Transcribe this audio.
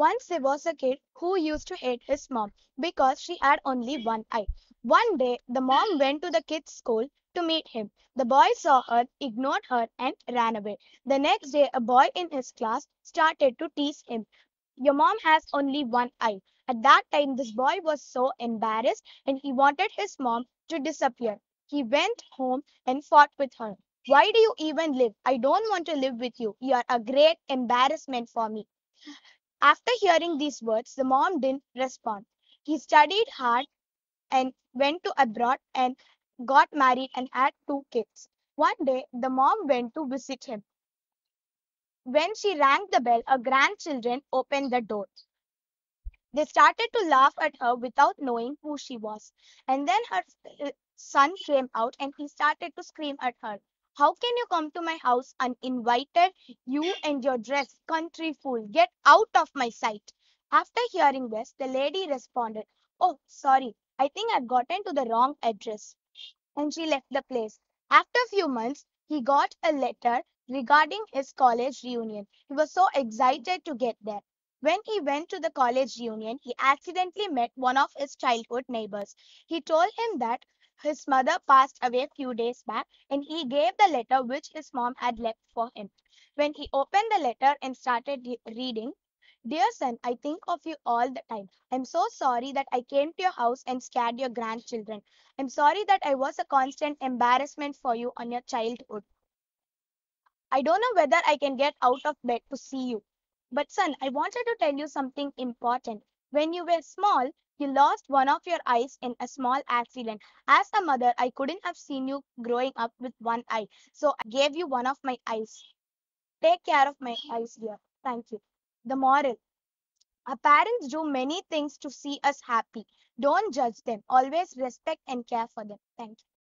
Once there was a kid who used to hate his mom because she had only one eye. One day, the mom went to the kid's school to meet him. The boy saw her, ignored her, and ran away. The next day, a boy in his class started to tease him. Your mom has only one eye. At that time, this boy was so embarrassed and he wanted his mom to disappear. He went home and fought with her. Why do you even live? I don't want to live with you. You are a great embarrassment for me. After hearing these words, the mom didn't respond. He studied hard and went to abroad and got married and had two kids. One day, the mom went to visit him. When she rang the bell, her grandchildren opened the door. They started to laugh at her without knowing who she was. And then her son came out and he started to scream at her. How can you come to my house uninvited? You and your dress, country fool, get out of my sight. After hearing this, the lady responded, Oh, sorry, I think I've gotten to the wrong address. And she left the place. After a few months, he got a letter regarding his college reunion. He was so excited to get there. When he went to the college reunion, he accidentally met one of his childhood neighbors. He told him that his mother passed away a few days back and he gave the letter which his mom had left for him. When he opened the letter and started reading, Dear son, I think of you all the time. I'm so sorry that I came to your house and scared your grandchildren. I'm sorry that I was a constant embarrassment for you on your childhood. I don't know whether I can get out of bed to see you. But son, I wanted to tell you something important. When you were small, you lost one of your eyes in a small accident. As a mother, I couldn't have seen you growing up with one eye. So I gave you one of my eyes. Take care of my eyes, dear. Thank you. The moral. Our parents do many things to see us happy. Don't judge them. Always respect and care for them. Thank you.